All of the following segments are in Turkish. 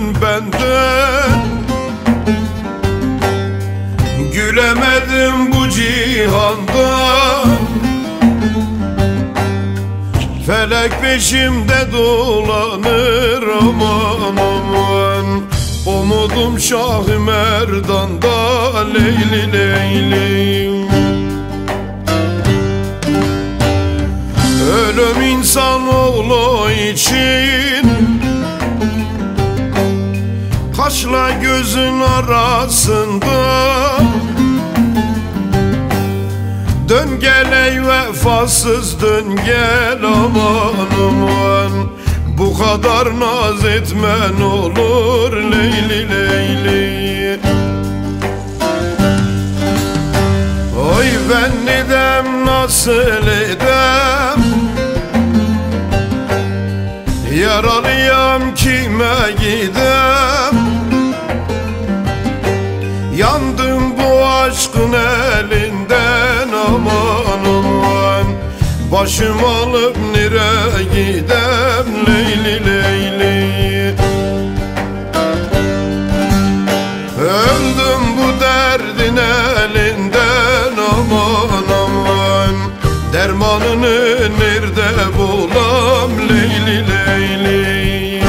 benden. Gülemedim bu cihanda, felek peşimde dolanır aman aman. Umudum Şah-ı Merdan'da Leyli Leyli. Ölüm insanoğlu için kaşla gözün arasında. Dön gel ey vefasız, dön gel aman aman. Bu kadar naz etmen olur Leyli Leyli. Oy ben nidem nasıl edem, yaralıyam kime gidem. Yandım bu aşkın elinden aman aman. Başım alıp nereye gidem Leyli Leyli. Öldüm bu derdin elinden aman aman. Dermanını nerede bulam Leyli Leyli.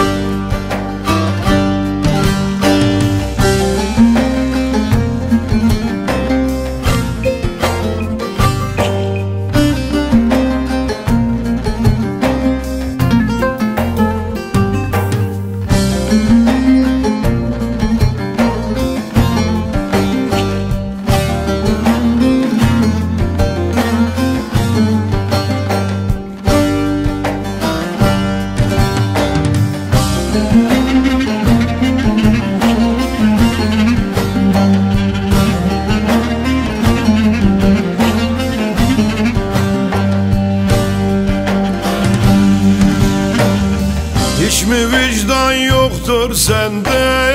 Hiç mi vicdan yoktur sende?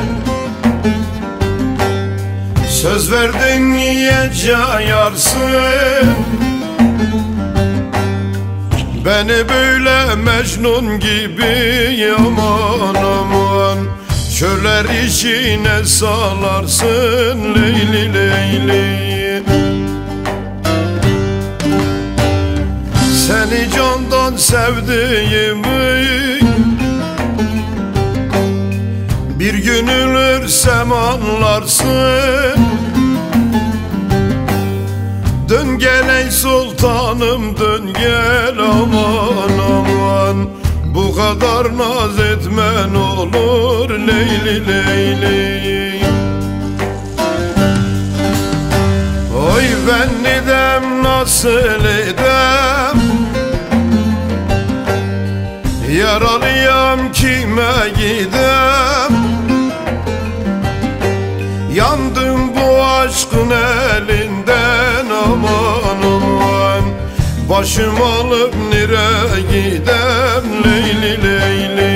Söz verdin niye cayarsın? Beni böyle Mecnun gibi aman aman çöller içine salarsın Leyli Leyli. Seni candan sevdiğimi bir gün ölürsem anlarsın. Dön gel ey sultanım, dön gel aman aman. Bu kadar naz etmen olur Leyli Leyli. Oy ben nidem nasıl edem, yaralıyam kime gidem. Yandım bu aşkın elinden aman aman. Başım alıp nereye gidem Leyli Leyli.